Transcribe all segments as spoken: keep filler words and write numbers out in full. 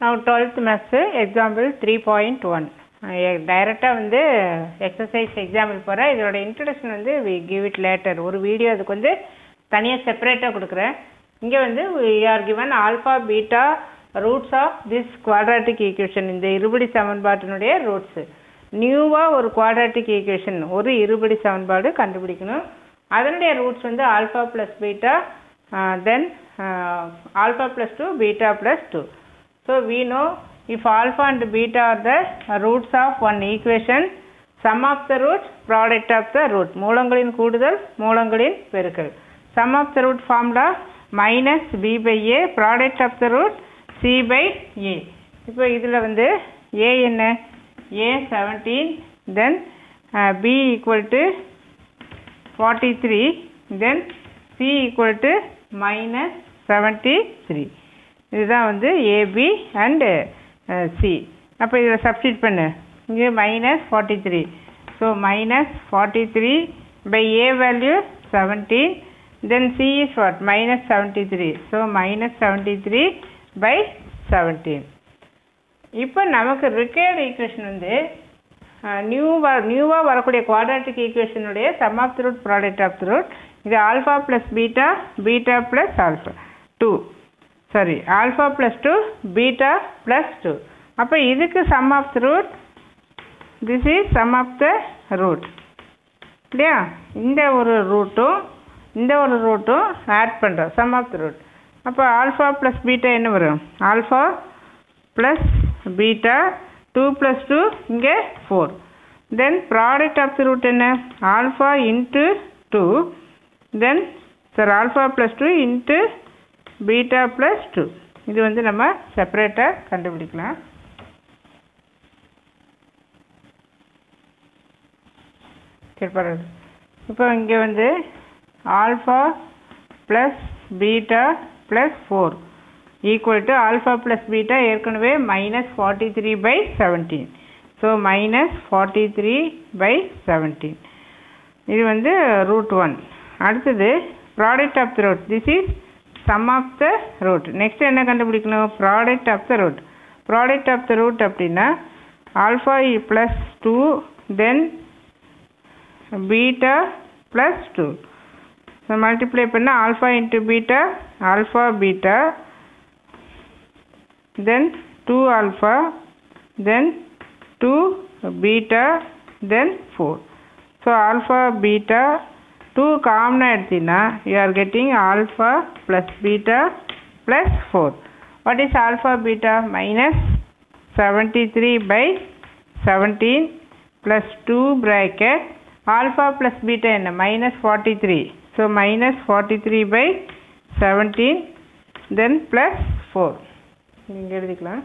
Now twelfth maths example three point one. Direct வந்து exercise example போற இதோட introduction வந்து we give it later. ஒரு வீடியோ அதுக்கு வந்து தனியா செப்பரேட்டா கொடுக்கிறேன். இங்க வந்து we are given alpha beta roots of this quadratic equation. இந்த இருபடி சமன்பாட்டினுடைய roots. நியூவா ஒரு quadratic equation ஒரு இருபடி சமன்பாடு கண்டுபிடிக்கணும். அதனுடைய roots வந்து alpha plus beta uh, then uh, alpha plus two beta plus two. So we know if alpha and beta are the roots of one equation, sum of the roots, product of the root. மூலங்களின் கூடுதல் மூலங்களின் பெருக்கல். Sum of the root formula minus b by a, product of the root c by a. இப்போ இதில் வந்து a என்ன? a seventeen, then uh, b equal to forty-three, then c equal to minus seventy-three. இதுதான் வந்து a b and uh, c. அப்போ இதில் substitute பண்ணு. இங்கே minus forty three. So minus forty three by a value seventeen. Then c is what? Minus seventy three. So minus seventy three by seventeen. இப்போ நமக்கு required equation வந்து நியூவா நியூவாக வரக்கூடிய குவாட்ராட்டிக் ஈக்குவேஷனுடைய sum of the root product of the root. இது alpha plus beta, beta plus alpha two. Sorry, alpha plus two, beta plus two. அப்போ இதுக்கு sum of the root, this is sum of the root இல்லையா? இந்த ஒரு ரூட்டும் இந்த ஒரு ரூட்டும் ஆட் பண்ணுறோம், சம் ஆஃப் த ரூட். அப்போ ஆல்ஃபா ப்ளஸ் பீட்டா என்ன வரும்? Alpha plus beta, two plus two இங்கே four. Then product of the root என்ன? Alpha into two, then sir alpha plus two into beta plus two. இது வந்து நம்ம செப்பரேட்டாக கண்டுபிடிக்கலாம். சரி, இப்போ இங்கே வந்து alpha plus beta plus four equal to alpha plus beta ஏற்கனவே minus forty three by seventeen. So minus forty three by seventeen. இது வந்து ரூட் ஒன். அடுத்தது product of the root, this is sum of the root. Next என்ன கண்டுபிடிக்கணும்? Product of the root. Product of the root அப்படின்னா alpha plus two, then beta plus two. So multiply பண்ணால் alpha into beta, alpha beta, then two alpha, then two beta, then four. So alpha beta two காமனாக எடுத்தீங்கன்னா you are getting alpha plus beta plus four. What is alpha beta? Minus seventy three by seventeen plus two bracket alpha plus beta என்ன? Minus forty three. So minus forty three by seventeen, then plus four. நீங்கள் எழுதிக்கலாம்.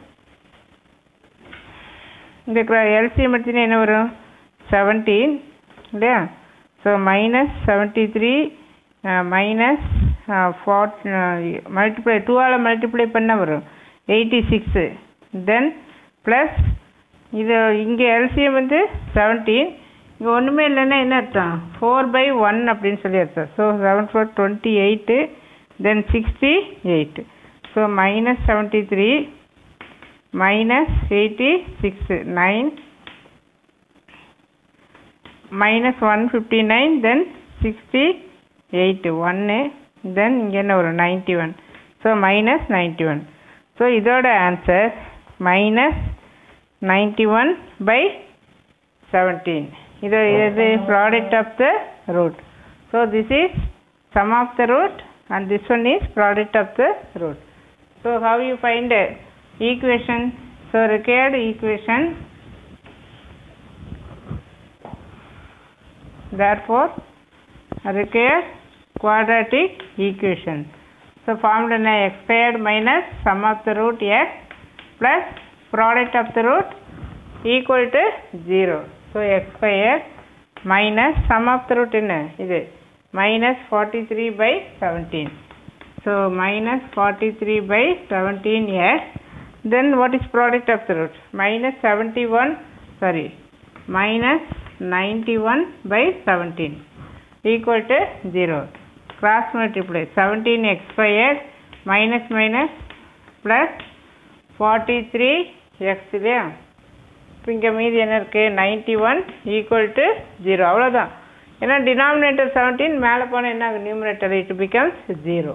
இந்த LCM எடுத்தீங்கன்னா என்ன வரும்? Seventeen இல்லையா? So minus seventy three minus forty multiply டூவால் multiply பண்ண வரும் எயிட்டி சிக்ஸு. தென் ப்ளஸ் இது இங்கே எல்சிஎம் வந்து செவன்டீன். இங்கே ஒன்றுமே இல்லைன்னா என்ன அர்த்தம்? ஃபோர் பை ஒன் அப்படின்னு சொல்லி அர்த்தம். So seven four twenty eight, then sixty eight. So minus seventy three minus eighty six, nine, minus one fifty nine, then sixty eight, ஒன்று, தென் இங்கே என்ன வரும்? Ninety one. So minus ninety one. So இதோட answer minus ninety one by seventeen. இது இது product of the root. So this is sum of the root and this one is product of the root. So how you find equation? So required equation. Therefore, required quadratic equation. So formula x squared minus sum of the root x plus product of the root equal to zero. So x squared minus sum of the root என்ன? இது minus forty three by seventeen. So minus forty three by seventeen x. Then what is product of the root? Minus seventy-one, sorry, minus ninety-one by seventeen equal to zero. Cross multiply seventeen x squared minus minus plus forty three x இல்லையா? இப்போ இங்கே மீதி என்ன இருக்குது? Ninety one equal to zero. அவ்வளோதான். ஏன்னா denominator seventeen மேலே போனால் என்ன ஆகும்? Numerator it becomes zero.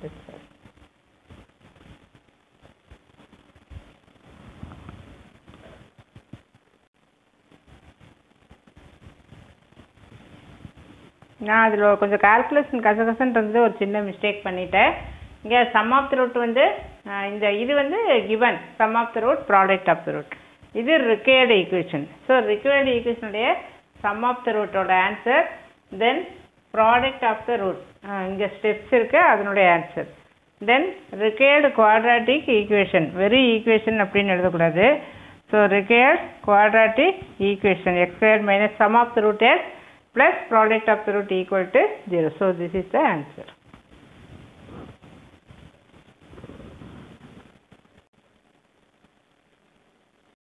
நான் அதில் கொஞ்சம் கால்குலேஷன் கசகசன் இருந்தது, ஒரு சின்ன மிஸ்டேக் பண்ணிட்டேன். இங்கே சம் ஆஃப் த ரூட் வந்து இந்த இது வந்து given sum of the root product of the root, இது ரிக்வயர்டு ஈக்குவேஷன். ஸோ ரிக்வயர்டு ஈக்குவேஷனுடைய சம் ஆஃப் த ரூட்டோட answer, then product of the root, இங்கே ஸ்டெப்ஸ் இருக்குது அதனுடைய answer, then required quadratic equation, very equation அப்படின்னு எழுதக்கூடாது. So required quadratic equation x square minus sum of the root x plus product of the root equal to zero. So this is the answer.